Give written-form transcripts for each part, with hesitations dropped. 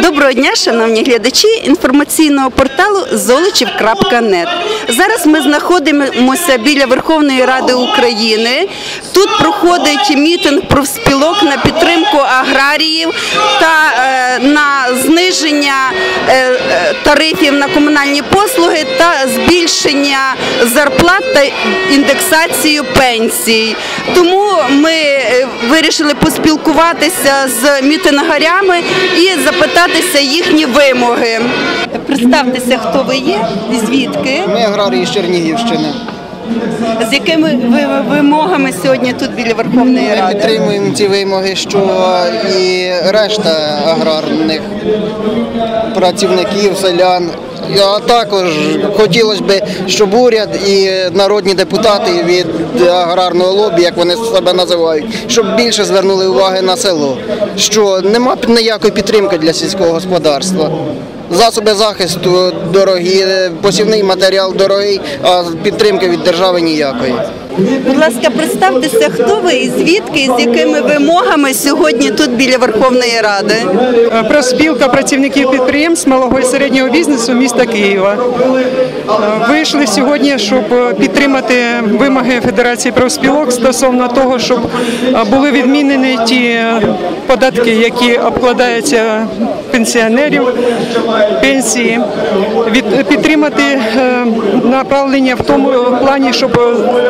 Доброго дня, шановні глядачі інформаційного порталу Золочів.нет. Зараз ми знаходимося біля Верховної Ради України. Тут проходить мітинг профспілок на підтримку аграріїв та на зниження тарифів на комунальні послуги та збільшення зарплат та індексацію пенсій. Тому ми вирішили поспілкуватися з мітингарями і запитатися їхні вимоги. Представтеся, хто ви є і звідки? Ми аграрії з Чернігівщини. З якими вимогами сьогодні тут біля Верховної Ради? Ми підтримуємо ці вимоги, що і решта аграрних працівників, селян. А також хотілося б, щоб уряд і народні депутати від аграрного лобі, як вони себе називають, щоб більше звернули уваги на село, що немає ніякої підтримки для сільського господарства. Засоби захисту дорогі, посівний матеріал дорогий, а підтримки від держави ніякої. Будь ласка, представтеся, хто ви і звідки, і з якими вимогами сьогодні тут біля Верховної Ради? Профспілка працівників підприємств малого і середнього бізнесу міста Києва. Вийшли сьогодні, щоб підтримати вимоги Федерації профспілок стосовно того, щоб були відмінені ті податки, які обкладаються пенсіонерів, пенсії, підтримати направлення в тому плані, щоб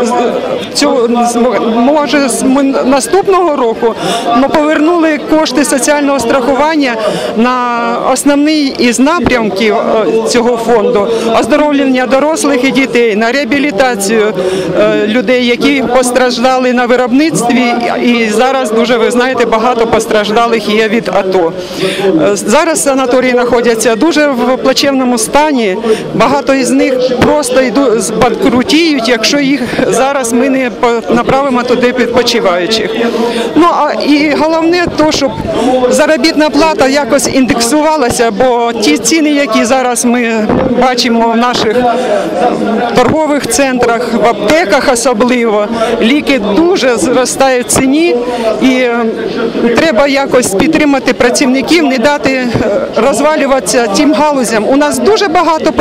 може наступного року ми повернули кошти соціального страхування на основний із напрямків цього фонду – оздоровлення дорослих і дітей, на реабілітацію людей, які постраждали на виробництві, і зараз дуже, ви знаєте, багато постраждалих є від АТО. Зараз санаторії знаходяться дуже в плачевному стані, багато із них просто банкрутіють, якщо їх зараз ми не направимо туди відпочиваючих. Ну, і головне то, щоб заробітна плата якось індексувалася, бо ті ціни, які зараз ми бачимо в наших торгових центрах, в аптеках особливо, ліки дуже зростають в ціні, і треба якось підтримати працівників, не дати розвалюватися тим галузям. У нас дуже багато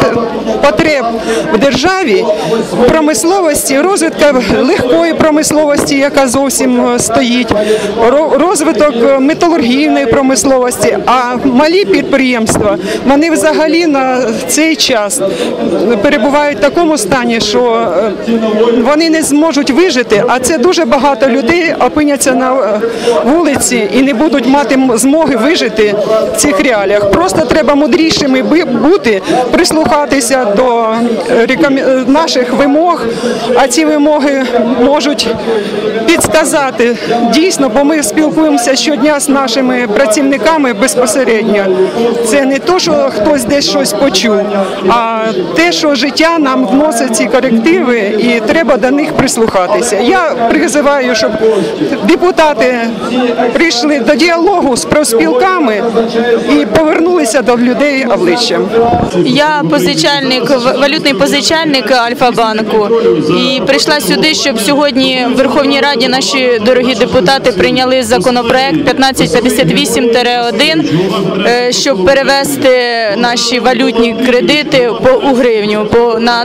потреб в державі, в промисловості, розвитку легкої промисловості, яка зовсім стоїть, розвиток металургійної промисловості, а малі підприємства, вони взагалі на цей час перебувають в такому стані, що вони не зможуть вижити, а це дуже багато людей опиняться на вулиці і не будуть мати змоги вижити в цих реаліях. Просто треба мудрішими бути, прислухатися до наших вимог, а ці вимоги можуть підсказати дійсно, бо ми спілкуємося щодня з нашими працівниками безпосередньо. Це не те, що хтось десь щось почув, а те, що життя нам вносить ці корективи і треба до них прислухатися. Я призиваю, щоб депутати прийшли до діалогу з профспілками і повернулися до людей обличчям. Я валютний позичальник Альфа-банку і прийшла сюди, щоб сьогодні в Верховній Раді наші дорогі депутати прийняли законопроект 1558-1, щоб перевести наші валютні кредити у гривню на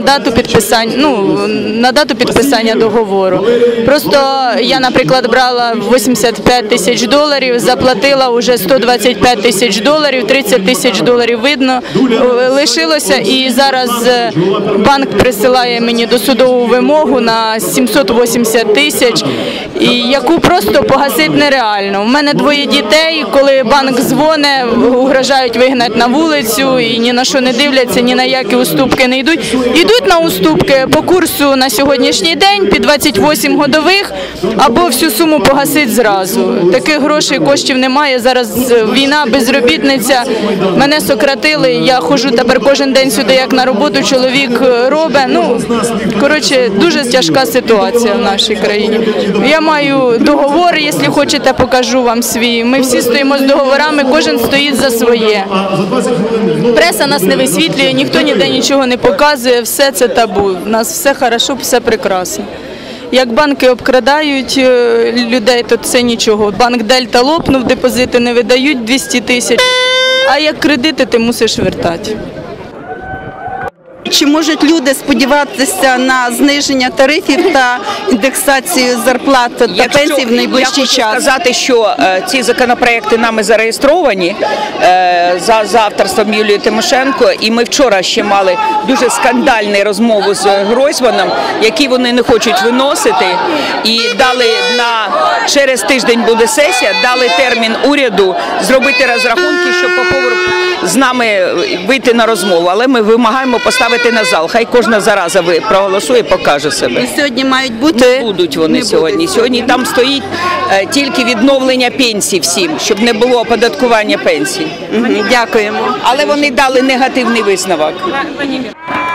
дату підписання договору. Просто я, наприклад, брала 85 тисяч доларів, заплатила вже 125 тисяч доларів, 30 тисяч доларів видно лишилося, і зараз банк присилає мені досудову вимогу на 780 тисяч, яку просто погасити нереально. У мене двоє дітей, коли банк дзвонить, угрожають вигнати на вулицю і ні на що не дивляться, ні на які уступки не йдуть. Йдуть на уступки по курсу на сьогоднішній день під 28 годових або всю суму погасити зразу. Таких грошей, коштів немає. Зараз війна, безробітниця, мене сократили, я ходжу тепер кожен день сюди як на роботу, чоловік робить. Коротше, дуже тяжка ситуація в нашій країні. Я маю договор, якщо хочете, покажу вам свій. Ми всі стоїмо з договорами, кожен стоїть за своє. Преса нас не висвітлює, ніхто ніде нічого не показує, все це табу. У нас все хорошо, все прекрасно. Як банки обкрадають людей, то це нічого. Банк Дельта лопнув, депозити не видають 200 тисяч. а як кредити, ти мусиш вертати. Чи можуть люди сподіватися на зниження тарифів та індексацію зарплат та пенсій в найближчий Я хочу час? сказати, що ці законопроекти нами зареєстровані за авторством Юлії Тимошенко, і ми вчора ще мали дуже скандальну розмову з Гройсманом, які вони не хочуть виносити, і дали через тиждень буде сесія, дали термін уряду зробити розрахунки, щоб з нами вийти на розмову, але ми вимагаємо поставити на зал. Хай кожна зараза проголосує, покаже себе. І сьогодні мають бути? Будуть вони сьогодні. Сьогодні там стоїть тільки відновлення пенсій всім, щоб не було оподаткування пенсій. Дякуємо. Але вони дали негативний висновок.